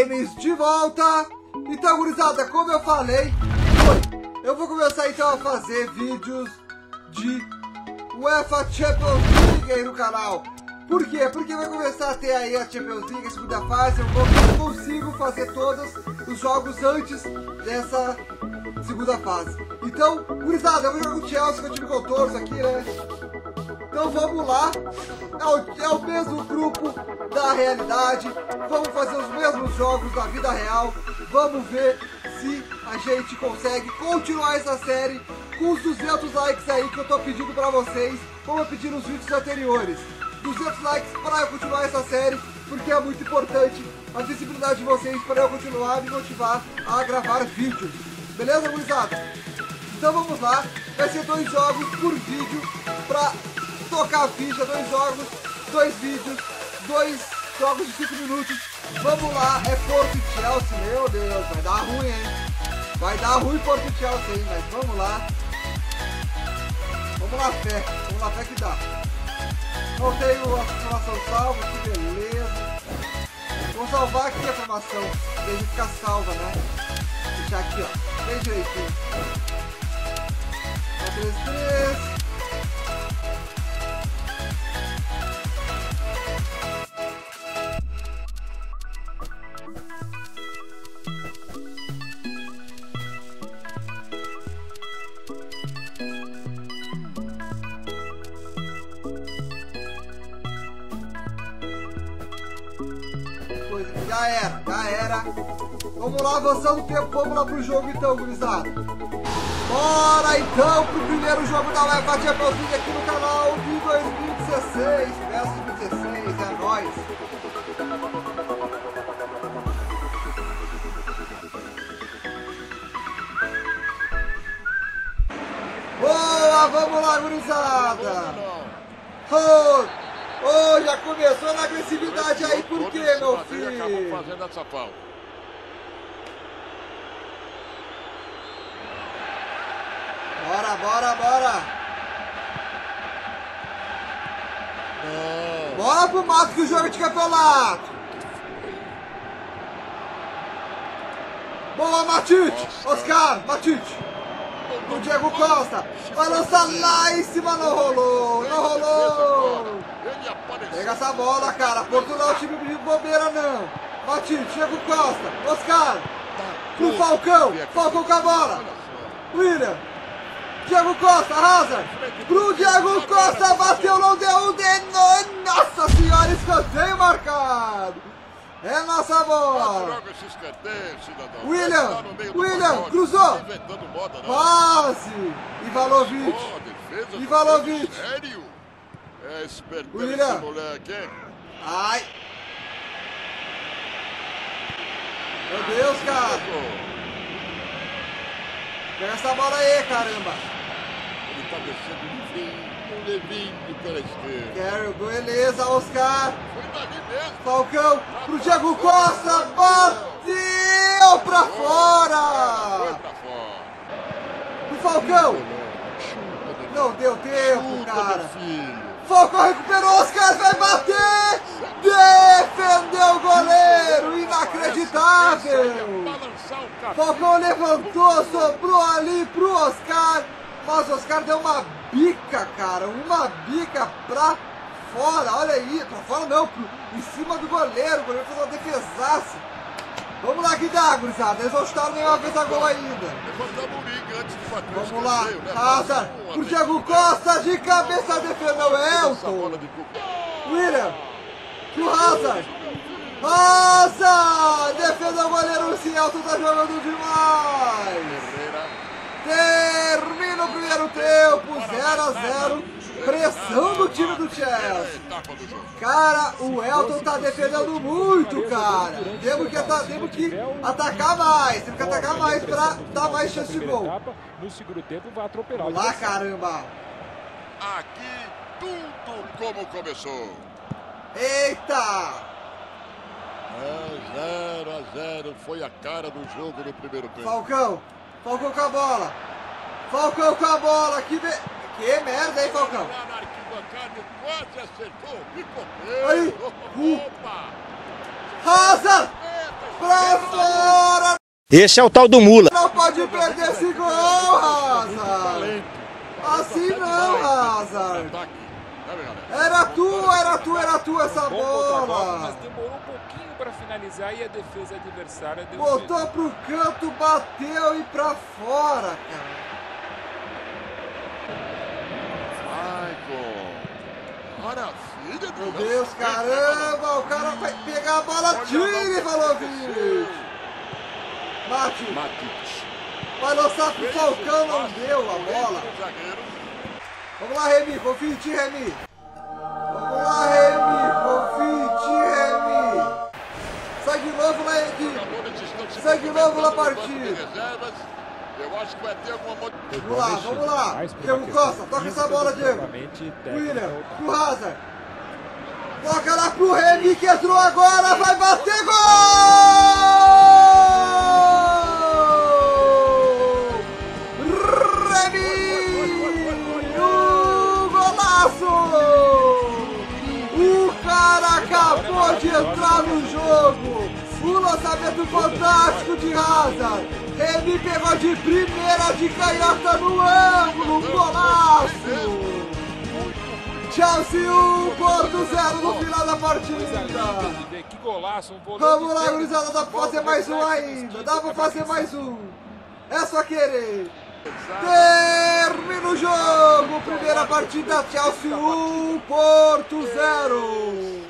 Games de volta. Então, gurizada, como eu falei, eu vou começar então a fazer vídeos de UEFA Champions League aí no canal. Por quê? Porque vai começar a ter aí a Champions League, a segunda fase. Eu consigo fazer todos os jogos antes dessa segunda fase. Então, gurizada, eu vou jogar com o Chelsea, que é o time que eu torço aqui, né? Então vamos lá, é o mesmo grupo da realidade, vamos fazer os mesmos jogos da vida real, vamos ver se a gente consegue continuar essa série com os 200 likes aí que eu tô pedindo pra vocês, como eu pedi nos vídeos anteriores. 200 likes para eu continuar essa série, porque é muito importante a visibilidade de vocês para eu continuar a me motivar a gravar vídeos. Beleza, gurizada? Então vamos lá, vai ser 2 jogos por vídeo pra tocar a ficha, 2 jogos, 2 vídeos, 2 jogos de 5 minutos. Vamos lá, é Porto e Chelsea, meu Deus, vai dar ruim, hein? Vai dar ruim Porto e Chelsea, hein? Mas vamos lá. Vamos lá, fé que dá. Não tenho a formação salva, que beleza. Vou salvar aqui a formação, pra ele ficar salva, né? Deixar aqui, ó, bem direitinho. 4-3-3. Já era. Vamos lá, avançando o tempo, vamos lá pro jogo então, gurizada. Bora então pro primeiro jogo da UEFA Champions League aqui no canal de 2016, versus 2016, é nóis. Boa, vamos lá, gurizada. Oh, já começou na agressividade aí, por quê, meu filho? Acabou fazendo essa falta. Bora. Bora pro mato que o jogo é de campeonato. Boa, Matite. Oscar, Matite. O Diego Costa. Vai lançar lá em cima, não rolou. Pega essa bola, cara. Portugal, time de bobeira, não. Matite, Diego Costa. Oscar. Pro Falcão. Falcão com a bola. William. Diego Costa, Hazard. Pro Diego Costa. Bateu, não deu um de... Nossa senhora, escanteio marcado. É nossa bola. William, cruzou. Passe. Ivalovic. Sério? É esperto William. esse moleque, hein? Ai. Meu Deus, cara. Pega essa bola aí, caramba. Ele tá descendo levinho pela esquerda. Quero, beleza, Oscar. Foi dali mesmo. Falcão pro Diego Costa. Bateu pra fora. Foi pra fora. Pro Falcão. Não deu tempo, cara. Falcão recuperou, Oscar vai bater. Defendeu o goleiro. Inacreditável. Falcão levantou, sobrou ali pro Oscar. Mas o Oscar deu uma bica, cara. Uma bica pra fora. Olha aí. Pra fora não, em cima do goleiro. O goleiro fez uma defesaça. Vamos lá que dá, gurizada. Eles não chutaram nenhuma vez a gol ainda. Vamos lá. Hazard pro Diego Costa. De cabeça defendeu o Elton. William pro Hazard. Defendeu o goleiro. Esse Elton tá jogando demais. Termina o primeiro tempo, 0-0, pressão do time do Chelsea. Cara, o Elton tá defendendo muito, cara. Temos que atacar mais, pra dar mais chance de gol. No segundo tempo vai atropelar. Vamos lá, caramba. Aqui tudo como começou. Eita! 0-0, foi a cara do jogo no primeiro tempo. Falcão com a bola. Que merda, hein, Falcão? Quase acertou, Aí. Opa! Hazard! Pra fora! Esse é o tal do Mula. Não pode perder esse gol, Hazard! Assim não, Hazard! Era tua essa bola! Mas demorou um pouquinho para finalizar e a defesa adversária deu Botou pro canto, bateu e pra fora, cara! Maravilha, Meu Deus, caramba! O cara vai pegar a bola, tire, Vlahovic! Matic! Vai lançar pro Falcão, não deu a bola! Vamos lá, Remy, confia em ti, Remy! Vamos lá, Remy, confia em ti, Remy! Sai de novo na equipe! Sai de novo na partida! Eu acho que vai ter alguma... Vamos lá! Diego Costa, toca essa bola, Diego! William, pro Hazard! Toca lá pro Remy que entrou agora, vai bater gol! Acabou de entrar no jogo! O lançamento fantástico de Hazard! Remy pegou de primeira de canhota no ângulo! Golaço! Chelsea 1, Porto 0 no final da partida! Que golaço, Vamos lá, gurizada, dá pra fazer mais um ainda! Dá pra fazer mais um! É só querer! Termina o jogo! Primeira partida, Chelsea 1, Porto 0!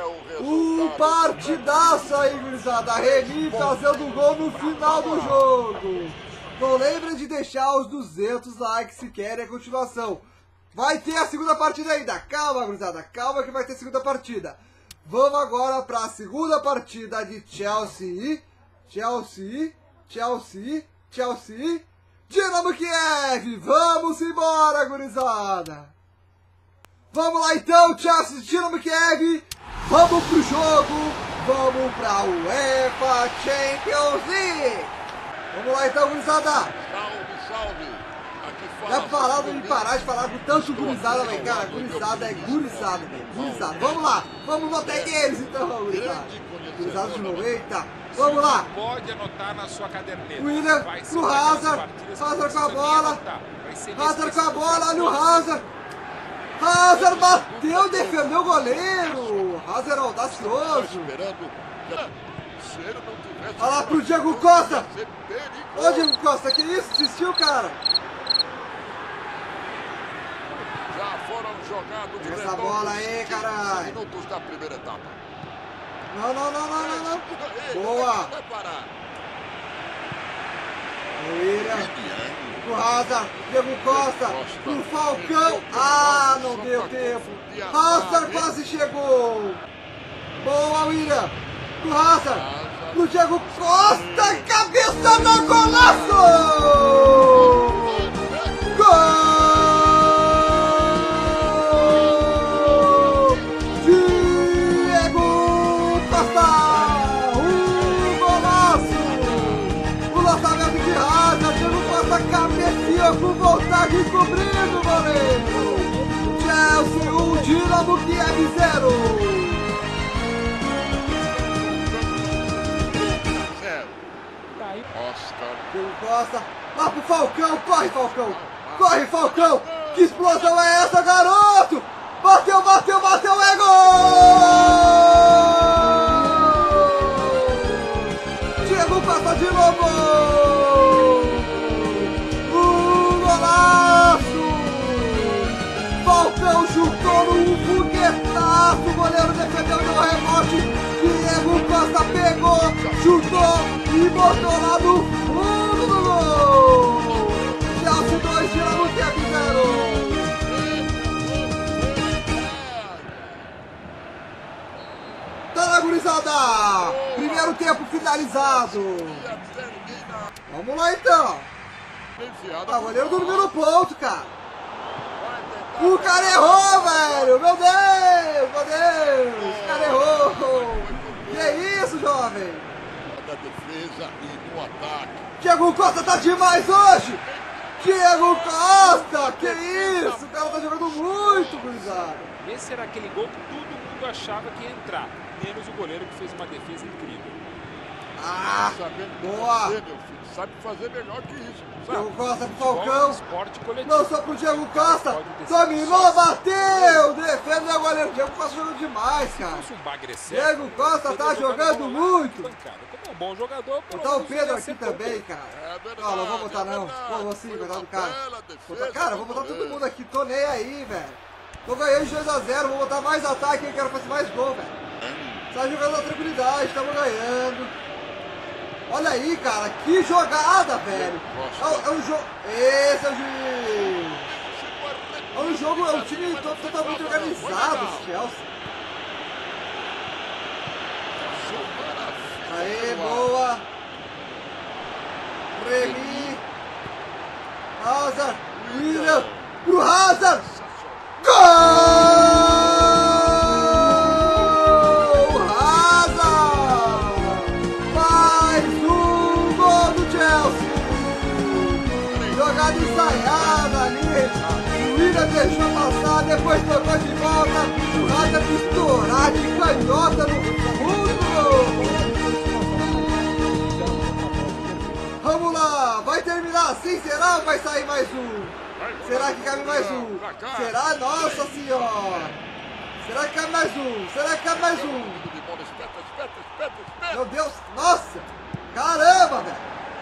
Partidaça aí, gurizada. Remy fazendo gol no final do jogo. Não lembrem de deixar os 200 likes se querem a continuação. Vai ter a segunda partida ainda. Calma, gurizada. Calma que vai ter segunda partida. Vamos agora para a segunda partida de Chelsea. Dinamo Kiev. Vamos embora, gurizada. Vamos lá então, Chelsea, Dinamo Kiev. Vamos pro jogo, vamos pra UEFA Champions League. Vamos lá então, gurizada. Salve. Já falaram de parar de falar com tanto gurizada, velho. Cara, gurizada é gurizada, velho. Gurizada. Vamos lá, vamos votar eles então, gurizada. Gurizada de novo, eita. Vamos lá. Pode anotar na sua caderneta. William pro Hazard. Hazard com a bola. Hazard com a bola, olha o Hazard. Hazard bateu, defendeu o goleiro. Hazard audacioso. Olha lá pro Diego Costa. Ô Diego Costa, que isso? Desistiu, cara. Já foram jogados essa bola aí, caralho. Minutos da primeira etapa. Não. Boa. William. Pro Hazard, Diego Costa, pro Falcão, não deu tempo, Hazard quase chegou, boa William, pro Hazard, pro Diego Costa, cabeça no golaço, gol, Diego Costa, golaço, o lançamento de Hazard, Diego Costa cabeceou com vontade de cobrir o goleiro. Chelsea 1, Dinamo Kiev 0. Diego Costa, lá pro Falcão, corre Falcão, que explosão é essa, garoto? Bateu, é gol! Diego Costa de novo! Falcão chutou num foguetaço, o goleiro defendeu no rebote, Diego Costa pegou, chutou e botou lá no fundo do gol. Chelsea 2, Dinamo Kiev 0. Tá na gurizada! Primeiro tempo finalizado. Vamos lá então. O goleiro dormiu no ponto, cara. O cara errou, velho! Meu Deus! O cara errou! Que isso, jovem? Da defesa e no ataque. Diego Costa tá demais hoje! Diego Costa! Que isso? O cara tá jogando muito, gurizada! Esse era aquele gol que todo mundo achava que ia entrar, menos o goleiro que fez uma defesa incrível. Ah, Sabendo boa. fazer, meu filho. Sabe fazer melhor que isso. Sabe? Diego Costa pro Futebol é um Falcão. esporte coletivo. Lançou pro Diego Costa. Pode decidir Dominou, sozinho. bateu. Defesa do goleiro. Diego Costa jogando demais, Se cara. fosse um bagre certo, Diego Costa ele tá poderia jogar jogando bola lá muito. na bancada. Como é um bom jogador, pelo Botar o menos Pedro ia aqui ser também, pouco. cara. É verdade, Não, não vou botar não. verdade. Pô, vou sim, Foi coitado do uma cara. bela defesa Cara, vou do botar todo goleiro. mundo aqui. Tô nem aí, velho. Tô ganhando de 2x0. Vou botar mais ataque, quero fazer mais gol, velho. Tá jogando na tranquilidade, estamos ganhando. Olha aí, cara, que jogada, velho. É um jogo. Esse é o juiz. É um jogo, é um time totalmente organizado, esse Chelsea. Aê, boa. Remy. Hazard. William. Pro Hazard. Gol! Hazard! Mais um gol do Chelsea! Jogada ensaiada ali. O William deixou passar, depois tocou de volta. O Hazard estourar de canhota no fundo. Vamos lá! Vai terminar assim, será ou vai sair mais um? Será que cabe mais um? Será? Nossa senhora! Será que cabe mais um? Será que cabe mais um? Meu Deus! Nossa! Caramba, velho!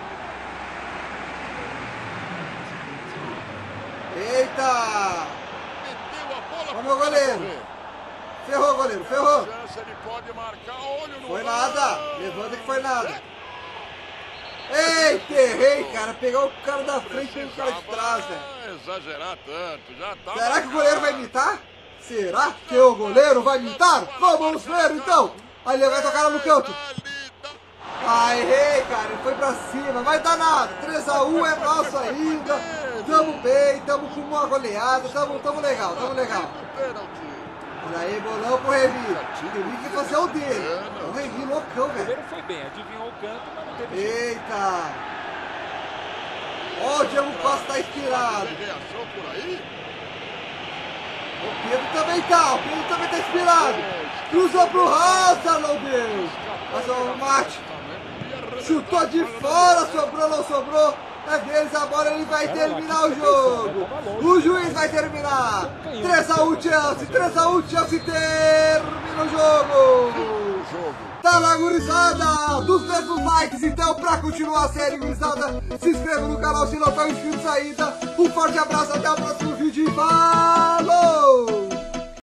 Eita! Ó meu goleiro! Ferrou, goleiro! Ferrou! Foi nada! Levanta que foi nada! Eita, errei, cara! Pegou o cara da frente e o cara de trás, velho! Exagerar tanto, já tá. Será que o goleiro vai imitar? Será que o goleiro vai imitar? Vamos ver então! Aí ele vai tocar no canto. Ah, errei, cara. Ele foi pra cima. Vai dar nada. 3x1 é nosso ainda. Tamo bem, tamo com uma goleada. Tamo legal, tamo legal. Olha aí, bolão pro Remy. Remy que fazer o dele. O Remy loucão, O velho. goleiro foi bem, adivinhou o canto, mas não teve jeito. Eita! Ó, o Diego Costa tá inspirado. Tem reação por aí? O Pedro também tá. O Pedro também tá inspirado. Cruzou pro Hazard, meu Deus. Mas o mate. Chutou de fora, sobrou, não sobrou. É deles, agora ele vai terminar o jogo. O juiz vai terminar. 3x1 Chelsea, 3x1 Chelsea, termina o jogo. Tá lá, gurizada. 200 likes, então, pra continuar a série, gurizada. Se inscreva no canal se não tá inscrito ainda. Um forte abraço, até o próximo